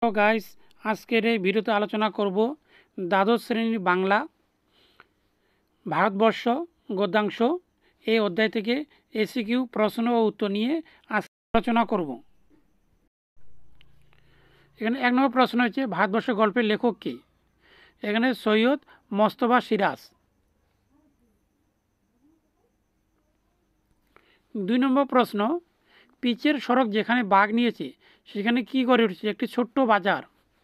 Guys, আজকের এই ভিডিওতে আলোচনা করব দ্বাদশ শ্রেণীর বাংলা ভারতবর্ষ গদ্যাংশ এই অধ্যায় থেকে এসিকিউ প্রশ্ন ও উত্তর নিয়ে আলোচনা করব। এখানে 1 নম্বর প্রশ্ন হচ্ছে ভারতবর্ষ গল্পের লেখক কে? এখানে সৈয়দ মোস্তফা সিরাজ। 2 নম্বর প্রশ্ন, পিচের সড়ক যেখানে বাঘ নিয়েছে সেখানে কি গড়ে উঠেছে? একটি ছোট্ট বাজার।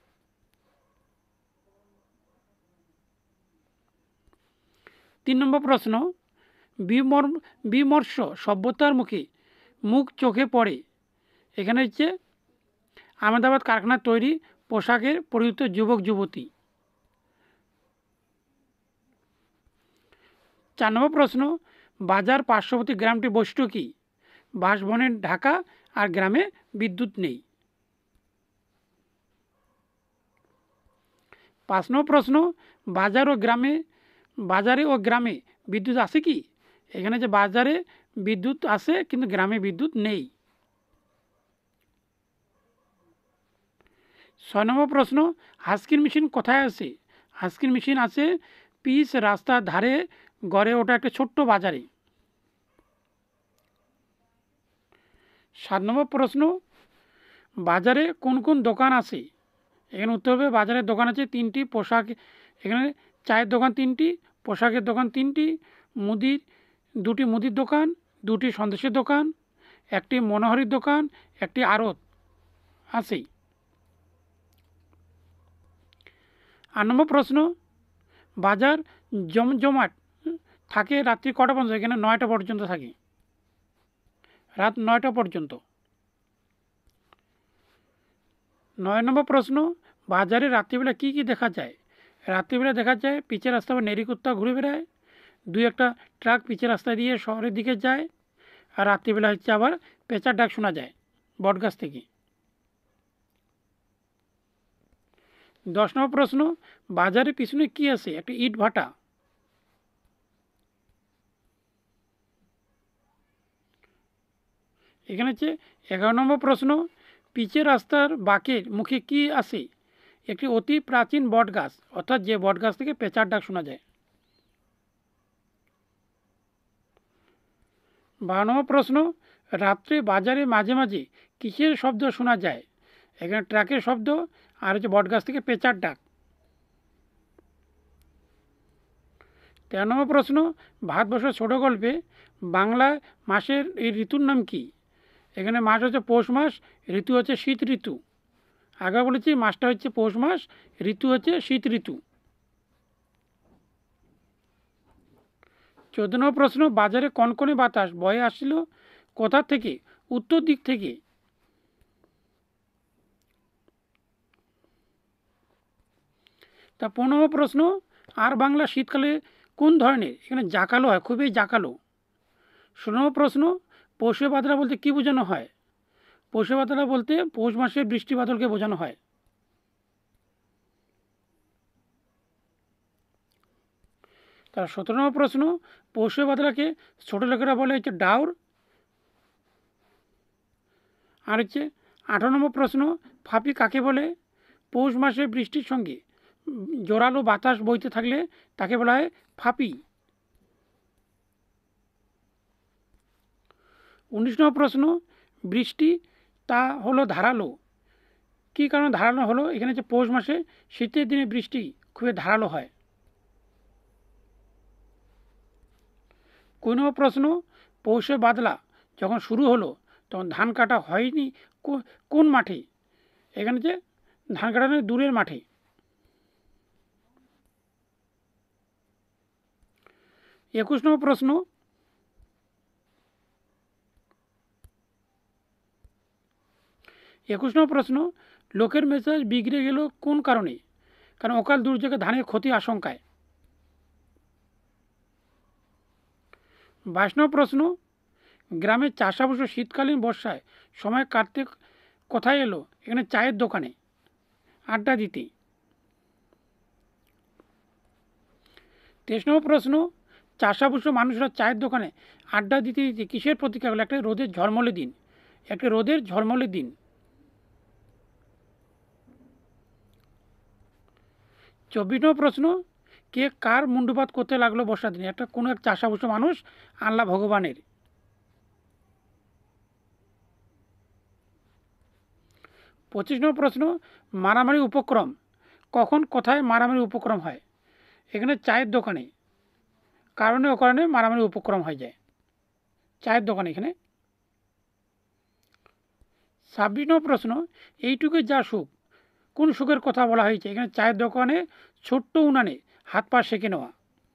3 নম্বর প্রশ্ন, বিমর্ষ সভ্যতার মুখ চোখে পড়ে। এখানে হচ্ছে আহমেদাবাদ কারখানার তৈরি পোশাকের পরিহিত যুবক যুবতী। 4 নম্বর প্রশ্ন, বাজার পার্শ্ববর্তী গ্রামটি বৈশিষ্ট্য কী? বাসবনের ঢাকা আর গ্রামে বিদ্যুৎ নেই। 5 নম্বর প্রশ্ন, বাজারে ও গ্রামে বিদ্যুৎ আছে কি? এখানে যে বাজারে বিদ্যুৎ আছে কিন্তু গ্রামে বিদ্যুৎ নেই। 6 নম্বর প্রশ্ন, হাস্কিন মেশিন কোথায় আছে? হাস্কিন মেশিন আছে পিচ রাস্তার ধারে গড়ে ওঠা একটা ছোট্ট বাজারে। 7 নম্বর প্রশ্ন, বাজারে কোন কোন দোকান আছে? এখানে উত্তর হবে বাজারের দোকান আছে 3টি, এখানে চায়ের দোকান 3টি, পোশাকের দোকান 3টি, 2টি মুদির দোকান, 2টি সন্দেশের দোকান, 1টি মনোহারির দোকান, 1টি আড়ত আছে। 8 নম্বর প্রশ্ন, বাজার জমজমাট থাকে রাত্রি কটা পর্যন্ত? এখানে 9টা পর্যন্ত থাকে, রাত 9টা পর্যন্ত। 9 নম্বর প্রশ্ন, বাজারে রাত্রিবেলা কি কি দেখা যায়? রাত্রিবেলা দেখা যায় পিচের রাস্তা বা নেড়িকুত্তা ঘুরে বেড়ায়, 2-1টা ট্রাক পিচের রাস্তা দিয়ে শহরের দিকে যায়, আর রাত্রিবেলা হচ্ছে আবার পেঁচার ডাক শোনা যায় বটগাছ থেকে। 10 নম্বর প্রশ্ন, বাজারের পিছনে কি আছে? একটা ইট ভাটা। এখানে হচ্ছে 11 নম্বর প্রশ্ন, পিচের রাস্তার বাঁকের মুখে কি আছে? একটি অতি প্রাচীন বট গাছ, অর্থাৎ যে বট গাছ থেকে পেঁচার ডাক শোনা যায়। 12 নম্বর প্রশ্ন, রাত্রে বাজারে মাঝে মাঝে কিসের শব্দ শোনা যায়? এখানে ট্রাকের শব্দ আর হচ্ছে বট গাছ থেকে পেঁচার ডাক। 13 নম্বর প্রশ্ন, ভারতবর্ষের ছোট গল্পে বাংলা মাসের এই ঋতুর নাম কি? এখানে মাস হচ্ছে পৌষ মাস, ঋতু হচ্ছে শীত ঋতু। আগে বলেছি মাসটা হচ্ছে পৌষ মাস, ঋতু হচ্ছে শীত ঋতু। 14 নম্বর প্রশ্ন, বাজারে কনকনে বাতাস বয়ে আসছিল কোথা থেকে? উত্তর দিক থেকে। 15 নম্বর প্রশ্ন, আর বাংলা শীতকালে কোন ধরনের? এখানে জাঁকালো হয়, খুবই জাঁকালো। 16 নম্বর প্রশ্ন, পৌষে বাদলা বলতে কি বোঝানো হয়? পৌষে বাদলা বলতে পৌষ মাসের বৃষ্টি বাদলকে বোঝানো হয়। তার 17 নম্বর প্রশ্ন, পৌষে বাদলাকে ছোট লোকেরা বলে হচ্ছে ডাউর। আর হচ্ছে 18 নম্বর প্রশ্ন, ফাঁপি কাকে বলে? পৌষ মাসে বৃষ্টির সঙ্গে জোরালো বাতাস বইতে থাকলে তাকে বলা হয় ফাঁপি। 19 নম্বর প্রশ্ন, বৃষ্টি তা হলো ধারালো, কী কারণে ধারালো হলো? এখানে হচ্ছে পৌষ মাসে শীতের দিনে বৃষ্টি খুবই ধারালো হয়। 20 নম্বর প্রশ্ন, পৌষে বাদলা যখন শুরু হলো তখন ধান কাটা হয়নি কোন মাঠে? এখানে যে ধান কাটানো দূরের মাঠে। 21 নম্বর প্রশ্ন, লোকের মেজাজ বিগড়ে গেল কোন কারণে? কারণ অকাল দুর্যোগে ধানের ক্ষতি আশঙ্কায়। 22 নম্বর প্রশ্ন, গ্রামের চাষাবাস শীতকালীন বর্ষায় সময় কাটতে কোথায় এলো? এখানে চায়ের দোকানে আড্ডা দিতে। 23 নম্বর প্রশ্ন, চাষাবাস মানুষরা চায়ের দোকানে আড্ডা দিতে দিতে কিসের প্রতীক্ষা করলো? একটা রোদের ঝলমলে দিন। 24 24 নম্বর প্রশ্ন, কে কার মুণ্ডুপাত করতে লাগলো বর্ষার দিনে? একটা কোনো এক চাষাভুষো মানুষ আনলা ভগবানের। 25 নম্বর প্রশ্ন, মারামারি উপক্রম কখন কোথায় মারামারি উপক্রম হয়? এখানে চায়ের দোকানে, কারণে অকারণে মারামারি উপক্রম হয়ে যায়, চায়ের দোকানে এখানে। 26 নম্বর প্রশ্ন, এইটুকুই যা সুখ, কোন সুখের কথা বলা হয়েছে? এখানে চায়ের দোকানে ছোট্ট উনানে হাত পা সেঁকে নেওয়া।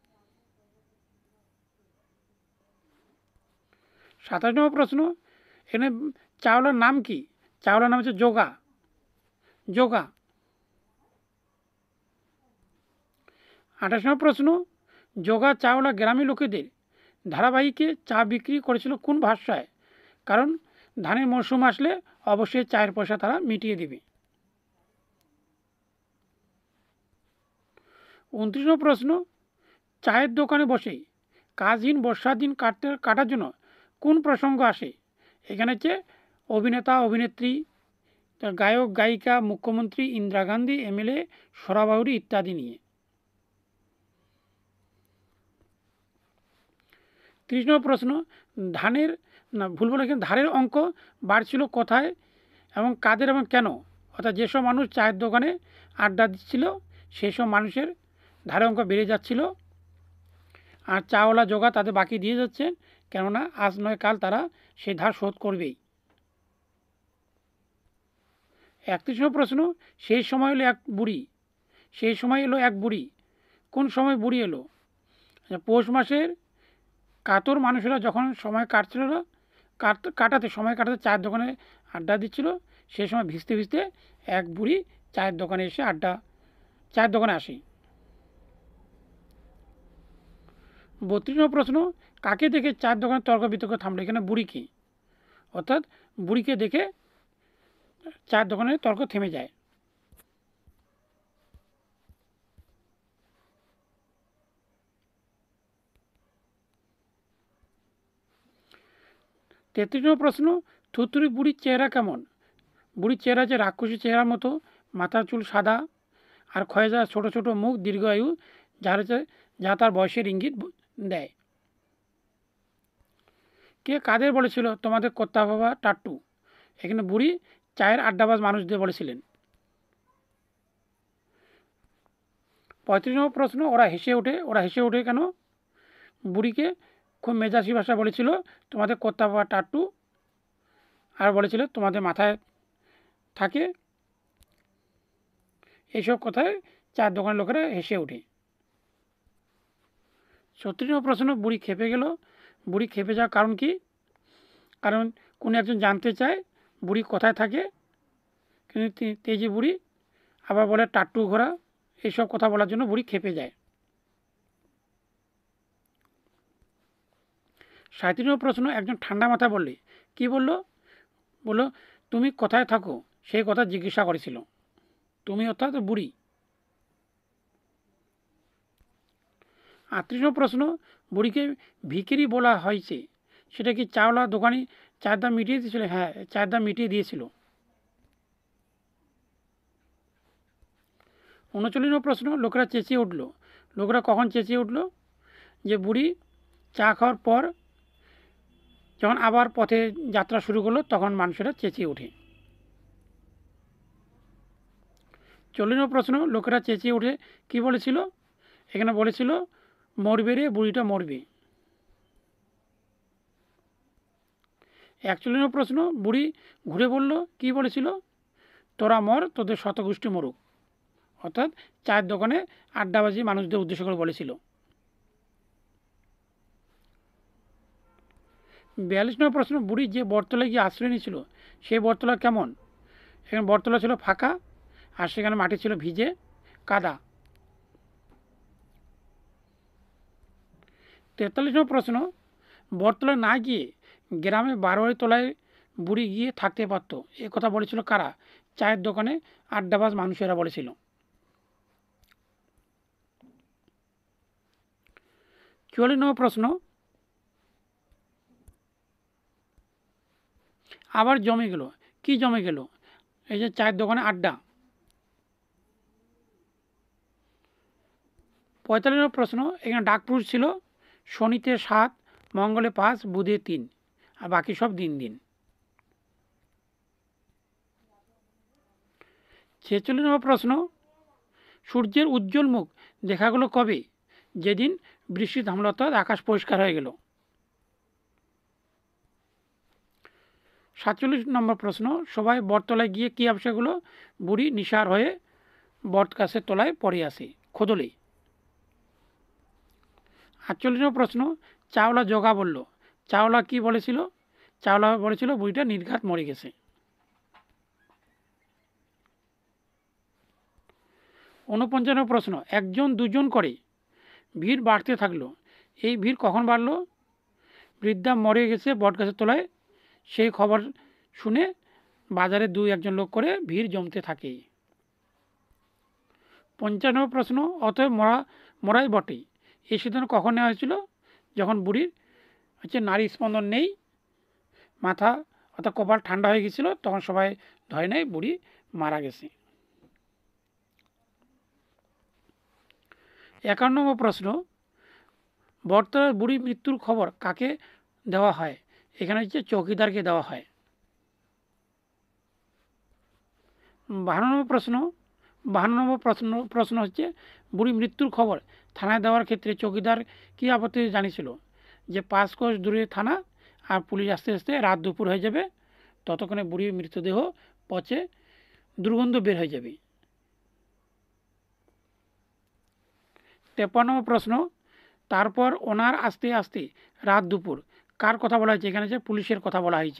27 নম্বর প্রশ্ন, এখানে চাওলার নাম কি? চাওলার নাম হচ্ছে যোগা, যোগা। 28 নম্বর প্রশ্ন, যোগা চাওলা গ্রামীণ লোকেদের ধারাবাহিকে চা বিক্রি করেছিল কোন ভাষায়? কারণ ধানের মরশুম আসলে অবশ্যই চায়ের পয়সা তারা মিটিয়ে দেবে। 29 নম্বর প্রশ্ন, চায়ের দোকানে বসে কাজহীন বর্ষার দিন কাটার জন্য কোন প্রসঙ্গ আসে? এখানে হচ্ছে অভিনেতা অভিনেত্রী, গায়ক গায়িকা, মুখ্যমন্ত্রী, ইন্দিরা গান্ধী, এমএলএ, সরাবাহুরি ইত্যাদি নিয়ে। 30 নম্বর প্রশ্ন, ধানের ভুল বলে এখানে ধারের অঙ্ক বাড়ছিল কোথায় এবং কাদের এবং কেন? অর্থাৎ যেসব মানুষ চায়ের দোকানে আড্ডা দিচ্ছিল সেই সব মানুষের ধারের অঙ্ক বেড়ে যাচ্ছিল, আর চাওয়ালা যোগা তাদের বাকি দিয়ে যাচ্ছে, কেননা আজ নয় কাল তারা সেই ধার শোধ করবেই। 31 নম্বর প্রশ্ন, সেই সময় এলো এক বুড়ি, সেই সময় এলো এক বুড়ি, কোন সময় বুড়ি এলো? পৌষ মাসের কাতর মানুষেরা যখন সময় কাটছিল না, সময় কাটাতে চায়ের দোকানে আড্ডা দিচ্ছিল, সেই সময় ভিজতে ভিজতে এক বুড়ি চায়ের দোকানে এসে চায়ের দোকানে আসে। 32 নম্বর প্রশ্ন, কাকে দেখে চায়ের দোকানে তর্ক বিতর্ক থামলো? এখানে বুড়িকে, অর্থাৎ বুড়িকে দেখে চায়ের দোকানে তর্ক থেমে যায়। 33 নম্বর প্রশ্ন, থুতুরি বুড়ির চেহারা কেমন? বুড়ির চেহারা যে রাক্ষসী চেহারার মতো, মাথার চুল সাদা আর ক্ষয়ে যাওয়া ছোটো ছোটো মুখ, দীর্ঘায়ু, যা তার বয়সের ইঙ্গিত দেয়। কে কাদের বলেছিল তোমাদের কর্তা বাবা টাট্টু? এখানে বুড়ি চায়ের আড্ডাবাজ মানুষদের বলেছিলেন। 35 নম্বর প্রশ্ন, ওরা হেসে ওঠে কেন? বুড়িকে খুব মেজাজি ভাষা বলেছিল তোমাদের কর্তা বাবা টাট্টু, আর বলেছিল তোমাদের মাথায় থাকে। এইসব কথায় চায়ের দোকানের লোকেরা হেসে ওঠে। 36 নম্বর প্রশ্ন, বুড়ি খেপে গেল, বুড়ি খেপে যাওয়ার কারণ কি? কারণ কোনো একজন জানতে চায় বুড়ি কোথায় থাকে, কিন্তু তেজি বুড়ি আবার বলে টাট্টু ঘোড়া, এইসব কথা বলার জন্য বুড়ি খেপে যায়। 37 নম্বর প্রশ্ন, একজন ঠান্ডা মাথা বললে, কি বলল? বললো তুমি কোথায় থাকো, সেই কথা জিজ্ঞাসা করেছিল। তুমি অর্থাৎ বুড়ি। 38 নম্বর প্রশ্ন, বুড়িকে ভিখিরি বলা হয়েছে, সেটা কি চাওলা দোকানি চায়ের দাম মিটিয়ে দিয়েছিল? হ্যাঁ, চায়ের দাম মিটিয়ে দিয়েছিল। 39 নম্বর প্রশ্ন, লোকেরা চেঁচিয়ে উঠল, লোকেরা কখন চেঁচিয়ে উঠল? যে বুড়ি চা খাওয়ার পর যখন আবার পথে যাত্রা শুরু করলো তখন মানুষেরা চেঁচিয়ে ওঠে। 40 নম্বর প্রশ্ন, লোকেরা চেঁচিয়ে উঠে কি বলেছিল? এখানে বলেছিল মরবে রে বুড়িটা মরবে। 41 নম্বর প্রশ্ন, বুড়ি ঘুরে বলল কি বলেছিল? তোরা মর, তোদের শতগোষ্ঠী মরুক, অর্থাৎ চায়ের দোকানে আড্ডাবাজি মানুষদের উদ্দেশ্য করে বলেছিল। 42 নম্বর প্রশ্ন, বুড়ি যে বটতলায় গিয়ে আশ্রয় নিয়েছিল সেই বটতলা কেমন? এখানে বটতলা ছিল ফাঁকা আর সেখানে মাটি ছিল ভিজে কাদা। 43 নম্বর প্রশ্ন, বটতলায় না গিয়ে গ্রামে বারোয়ারি তলায় বুড়ি গিয়ে থাকতে পারত, এ কথা বলেছিল কারা? চায়ের দোকানে আড্ডাবাজ মানুষেরা বলেছিল। 44 নম্বর প্রশ্ন, আবার জমে গেল, কি জমে গেল? এই যে চায়ের দোকানে আড্ডা। 45 নম্বর প্রশ্ন, এখানে ডাকপুরুষ ছিল শনিতে 7, মঙ্গলে 5, বুধে 3, আর বাকি সব দিন দিন। 46 নম্বর প্রশ্ন, সূর্যের উজ্জ্বল মুখ দেখা গেল কবে? যেদিন বৃষ্টি থামল, অর্থাৎ আকাশ পরিষ্কার হয়ে গেল। 47 নম্বর প্রশ্ন, সবাই বটতলায় গিয়ে কী আবশ্যক হলো? বুড়ি নিশার হয়ে বট গাছের তলায় পড়ে আসে খোদলে। 48 নম্বর প্রশ্ন, চাওলা জগা বলল। চাওলা কি বলেছিল? চাওলা বলেছিল বুড়িটা নির্ঘাত মরে গেছে। 49 নম্বর প্রশ্ন, একজন দুজন করে ভিড় বাড়তে থাকলো। এই ভিড় কখন বাড়লো? বৃদ্ধা মরে গেছে বট গাছের তলায়, সেই খবর শুনে বাজারে 2-1 লোক করে ভিড় জমতে থাকে। 50 নম্বর প্রশ্ন, অতএব মরাই বটে, এই সিদ্ধান্ত কখন নেওয়া হয়েছিল? যখন বুড়ির নারী স্পন্দন নেই, মাথা অর্থাৎ কপাল ঠান্ডা হয়ে গেছিল, তখন সবাই ধরে নেয় বুড়ি মারা গেছে। 51 নম্বর প্রশ্ন, বটতলার বুড়ির মৃত্যুর খবর কাকে দেওয়া হয়? এখানে চৌকিদারকে দেওয়া হয়। 52 নম্বর প্রশ্ন, 52 নম্বর প্রশ্ন হচ্ছে, বুড়ি মৃত্যুর খবর থানায় দেওয়ার ক্ষেত্রে চৌকিদার কী আপত্তি জানিয়েছিল? যে 5 কোষ দূরে থানা, আর পুলিশ আস্তে আস্তে রাত দুপুর হয়ে যাবে, ততক্ষণে বুড়ির মৃতদেহ পচে দুর্গন্ধ বের হয়ে যাবে। 53 নম্বর প্রশ্ন, তারপর ওনার আস্তে আস্তে রাত দুপুর, কার কথা বলা হয়েছে? এখানে পুলিশের কথা বলা হয়েছে।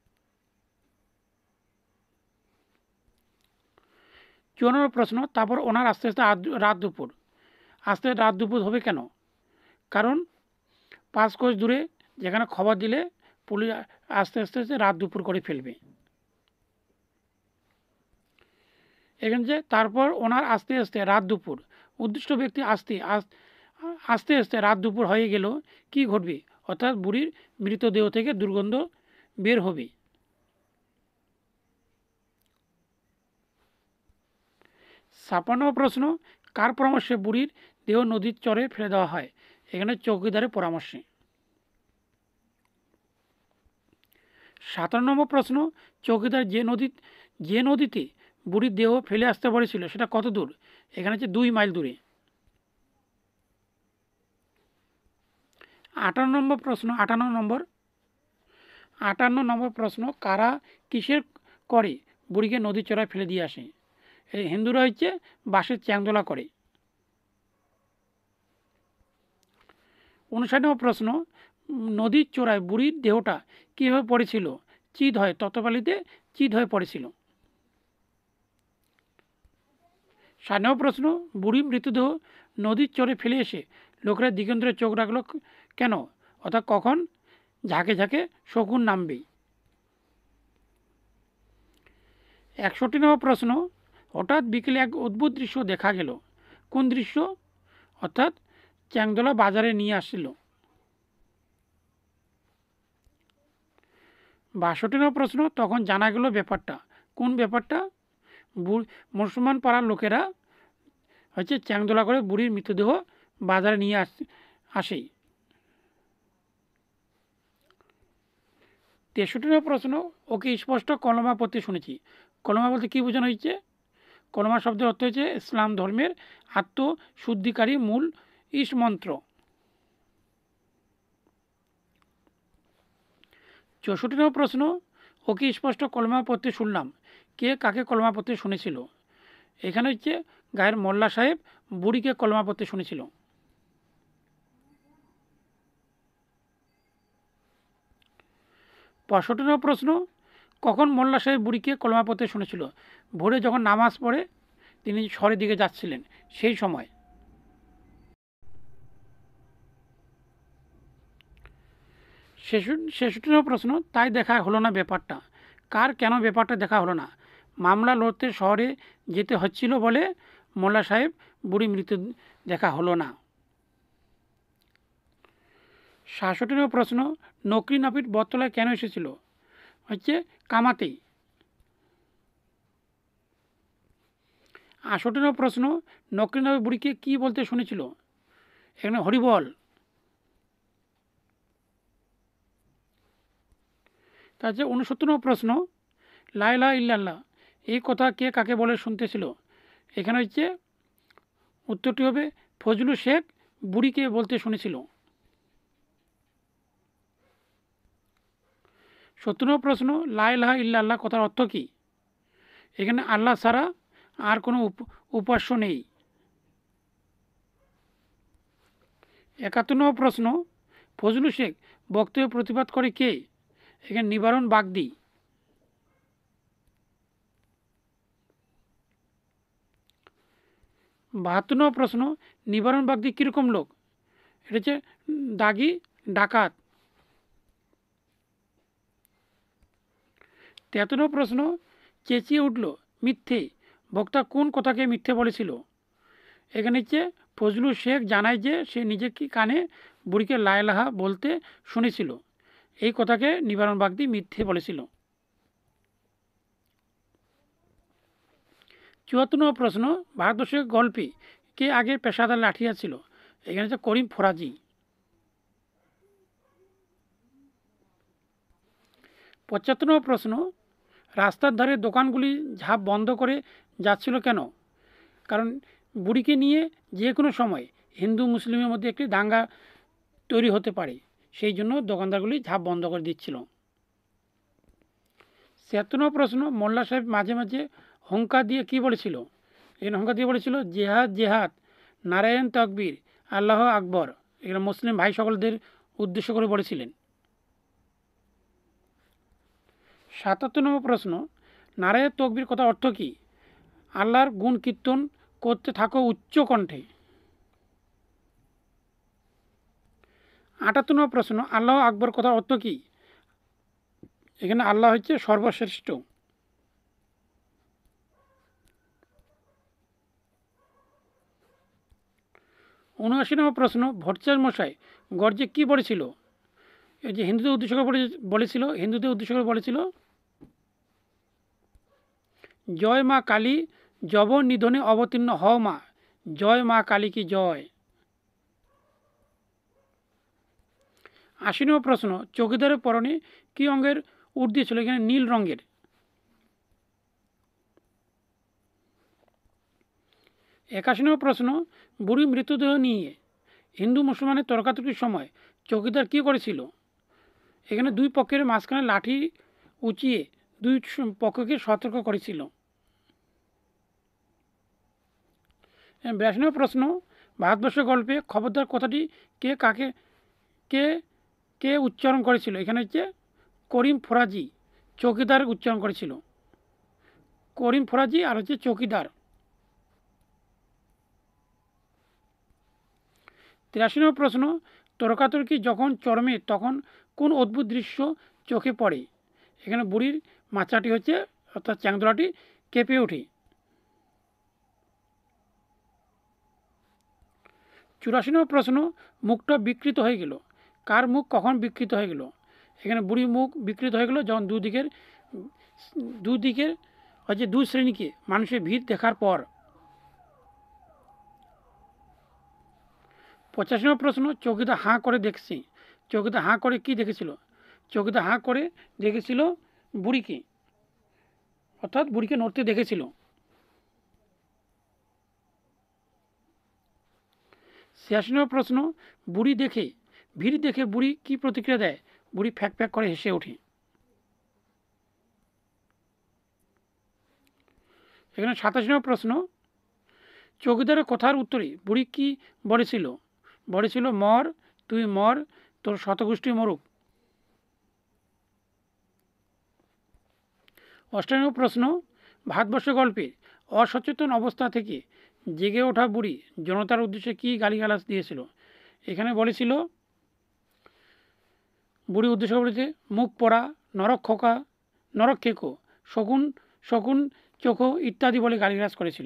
54 নম্বর প্রশ্ন, তারপর ওনার আস্তে আস্তে রাত দুপুর, রাত দুপুর হবে কেন? কারণ 5 কোষ দূরে যেখানে খবর দিলে পুলিশ আস্তে আস্তে রাত দুপুর করে ফেলবে। এখানে তারপর ওনার আস্তে আস্তে রাত দুপুর, উদ্দিষ্ট ব্যক্তি আস্তে আস্তে রাত দুপুর হয়ে গেল, কি ঘটবে? অর্থাৎ বুড়ির মৃতদেহ থেকে দুর্গন্ধ বের হবে। 56 প্রশ্ন, কার পরামর্শে বুড়ির দেহ নদীর চরে ফেলে দেওয়া হয়? এখানে চৌকিদারের পরামর্শে। 57 নম্বর প্রশ্ন, চৌকিদার যে নদীতে বুড়ির দেহ ফেলে আসতে বলেছিল সেটা কত দূর? এখানে 2 মাইল দূরে। 58 নম্বর প্রশ্ন, কারা কিসের করে বুড়িকে নদীর চড়ায় ফেলে দিয়ে আসে? এই হিন্দুরা বাঁশের চ্যাংদোলা করে। 59 নম্বর প্রশ্ন, নদীর চড়ায় বুড়ির দেহটা কীভাবে পড়েছিল? চিত হয়ে, তত্ত্বপালিতে চিত হয়ে পড়েছিল। 60 নম্বর প্রশ্ন, বুড়ির মৃতদেহ নদীর চরে ফেলে এসে লোকেরা দিগন্তরে চোখ রাখলো কেন? অর্থাৎ কখন ঝাঁকে ঝাঁকে শকুন নামবে। 61 নম্বর প্রশ্ন, হঠাৎ বিকেলে এক অদ্ভুত দৃশ্য দেখা গেল। কোন দৃশ্য? অর্থাৎ চ্যাংদোলা বাজারে নিয়ে আসছিল। 62 নম্বর প্রশ্ন, তখন জানা গেল ব্যাপারটা। কোন ব্যাপারটা? মুসলমান পাড়ার লোকেরা চ্যাংদোলা করে বুড়ির মৃতদেহ বাজারে নিয়ে আসে। 63 নম্বর প্রশ্ন, ওকে স্পষ্ট কলমা পড়তে শুনেছি। কলমা বলতে কী বোঝানো হয়েছে? কলমা শব্দের অর্থ হচ্ছে ইসলাম ধর্মের আত্মশুদ্ধিকারী মূল মন্ত্র। 64 নম্বর প্রশ্ন, ওকে স্পষ্ট কলমা পড়তে শুনলাম। কে কাকে কলমা পড়তে শুনেছিল? এখানে গায়ের মোল্লা সাহেব বুড়িকে কলমা পড়তে শুনেছিল। 65 নম্বর প্রশ্ন, কখন মোল্লা সাহেব বুড়িকে কলমা পড়তে শুনেছিল? ভোরে যখন নামাজ পড়ে তিনি শহরের দিকে যাচ্ছিলেন সেই সময়। 66 নম্বর প্রশ্ন, তাই দেখা হলো না ব্যাপারটা। কার কেন ব্যাপারটা দেখা হলো না? মামলা লড়তে শহরে যেতে হচ্ছিল বলে মোল্লা সাহেব বুড়ি মৃত্যু দেখা হলো না। 67 নম্বর প্রশ্ন, নকরি নাপিত বটতলায় কেন এসেছিল? কামাতেই। 68 নম্বর প্রশ্ন, নকরি নাপিত বুড়িকে কী বলতে শুনেছিল? এখানে হরিবল। তা হচ্ছে 69 নম্বর প্রশ্ন, লা ইলাহা ইল্লাল্লাহ এই কথা কে কাকে বলে শুনতেছিল? এখানে হচ্ছে উত্তরটি হবে ফজলুল শেখ বুড়িকে বলতে শুনেছিল। 70 নম্বর প্রশ্ন, লা ইলাহা ইল্লাল্লাহ কথার অর্থ কী? এখানে আল্লাহ ছাড়া আর কোনো উপাস্য নেই। 71 নম্বর প্রশ্ন, ফজলুল শেখ বক্তব্য প্রতিবাদ করে কে? এখানে নিবারণ বাগদি। 72 নম্বর প্রশ্ন, নিবারণ বাগদি কীরকম লোক? এটা হচ্ছে দাগি ডাকাত। 73 নম্বর প্রশ্ন, চেঁচিয়ে উঠল মিথ্যে বক্তা কোন কথাকে মিথ্যে বলেছিল? এখানে হচ্ছে ফজলুল শেখ জানায় যে সে নিজে কি কানে বুড়িকে লা ইলাহা বলতে শুনেছিল, এই কথাকে নিবারণ বাগদি মিথ্যে বলেছিল। 74 নম্বর প্রশ্ন, ভারতবর্ষের গল্পে কে আগে পেশাদার লাঠিয়া ছিল? এখানে হচ্ছে করিম ফরাজি। 75 নম্বর প্রশ্ন, রাস্তার ধারে দোকানগুলি ঝাঁপ বন্ধ করে যাচ্ছিল কেন? কারণ বুড়িকে নিয়ে যে কোনো সময় হিন্দু মুসলিমের মধ্যে একটি দাঙ্গা তৈরি হতে পারে, সেই জন্য দোকানদারগুলি ঝাঁপ বন্ধ করে দিচ্ছিল। 76 নম্বর প্রশ্ন, মোল্লা সাহেব মাঝে মাঝে হুঙ্কার দিয়ে কি বলেছিল? এখানে হুঙ্কার দিয়ে বলেছিল জেহাদ জেহাদ, নারায়ণ তকবীর, আল্লাহ আকবর। এখানে মুসলিম ভাই সকলদের উদ্দেশ্য করে বলেছিলেন। 77 নম্বর প্রশ্ন, নারায়ণ তকবীর কথা অর্থ কী? আল্লাহর গুণ কীর্তন করতে থাকো উচ্চ কণ্ঠে। 78 নম্বর প্রশ্ন, আল্লাহ আকবর কথা অর্থ কী? এখানে আল্লাহ হচ্ছে সর্বশ্রেষ্ঠ। 79 নম্বর প্রশ্ন, ভট্টাচার্য মশাই গর্জে কি বলেছিল? এই যে হিন্দুদের উদ্দেশ্য করে বলেছিল জয় মা কালী, জব নিধনে অবতীর্ণ হও মা, জয় মা কালী কি জয়। 80 নম্বর প্রশ্ন, চৌকিদারের পরনে কি অঙ্গের ঊর্ধ্বে ছিল? এখানে নীল রঙের। 81 নম্বর প্রশ্ন, বুড়ির মৃতদেহ নিয়ে হিন্দু মুসলমানের তর্কাতর্কির সময় চৌকিদার কি করেছিল? এখানে দুই পক্ষের মাঝখানে লাঠি উঁচিয়ে দুই পক্ষকে সতর্ক করেছিল। 82 নম্বর প্রশ্ন, ভারতবর্ষের গল্পে খবরদার কথাটি কে কাকে কে কে উচ্চারণ করেছিল? এখানে হচ্ছে করিম ফরাজি চৌকিদার উচ্চারণ করেছিল। করিম ফরাজি আর হচ্ছে চৌকিদার। 83 নম্বর প্রশ্ন, তর্কাতর্কি যখন চরমে তখন কোন অদ্ভুত দৃশ্য চোখে পড়ে? এখানে বুড়ির মাচাটি হচ্ছে অর্থাৎ চ্যাংদোলাটি কেঁপে ওঠে। 84 নম্বর প্রশ্ন, মুখটা বিকৃত হয়ে গেল, কার মুখ কখন বিকৃত হয়ে গেল? এখানে বুড়ির মুখ বিকৃত হয়ে গেল যখন দুদিকের হচ্ছে দুই শ্রেণীকে মানুষের ভিড় দেখার পর। 85 নম্বর প্রশ্ন, চৌকিদার হাঁ করে দেখছে, চৌকিদার হাঁ করে কি দেখেছিল? চৌকিদার হাঁ করে দেখেছিল বুড়িকে, অর্থাৎ বুড়িকে নড়তে দেখেছিল। 86 নম্বর প্রশ্ন, ভিড় দেখে বুড়ি কি প্রতিক্রিয়া দেয়? বুড়ি ফ্যাক ফ্যাক করে হেসে ওঠে। এখানে 27 নম্বর প্রশ্ন, চৌকিদারের কথার উত্তরে বুড়ি কি বলেছিল মর তুই মর, তোর শতগোষ্ঠী মরুক। 88 নম্বর প্রশ্ন, ভারতবর্ষ গল্পে অসচেতন অবস্থা থেকে জেগে ওঠা বুড়ি জনতার উদ্দেশ্যে কি গালিগালাজ দিয়েছিল? এখানে বলেছিল বুড়ি উদ্দেশ্য বলেছে মুখ পড়া, নরক খোকা, নরক খেকো, শকুন শকুন চোখো ইত্যাদি বলে গালিগালাজ করেছিল।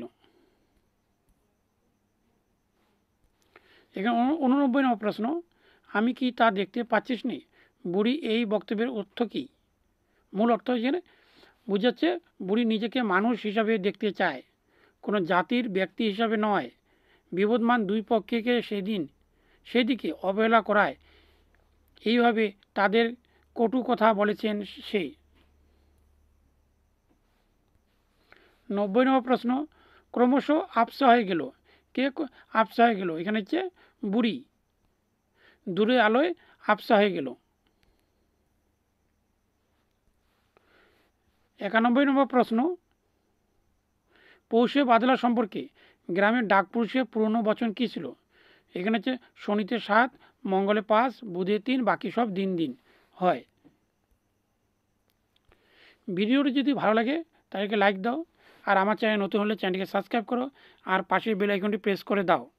এখানে 89 নম্বর প্রশ্ন, আমি কি তা দেখতে পাচ্ছিস নি? বুড়ি এই বক্তব্যের অর্থ কী? মূল অর্থ এখানে বুঝাচ্ছে বুড়ি নিজেকে মানুষ হিসাবে দেখতে চায়, কোনো জাতির ব্যক্তি হিসাবে নয়। বিবদমান দুই পক্ষকে সেদিন সেদিকে অবহেলা করায় এইভাবে তাদের কটু কথা বলেছেন সে। 90 নম্বর প্রশ্ন, ক্রমশ আবসা হয়ে গেল। কে আবসা হয়ে গেল? এখানে হচ্ছে বুড়ি। দূরে আলোয় আবসা হয়ে গেল। 91 নম্বর প্রশ্ন, পৌষে বাদলা সম্পর্কে গ্রামের ডাকপুরুষের পুরনো বচন কী ছিল? এখানে হচ্ছে শনিতে 7, মঙ্গলে 5, বুধে 3, বাকি সব দিন দিন হয়। ভিডিওটি যদি ভালো লাগে তাদেরকে লাইক দাও, আর আমার চ্যানেল নতুন হলে চ্যানেলটিকে সাবস্ক্রাইব করো, আর পাশের বেল আইকনটি প্রেস করে দাও।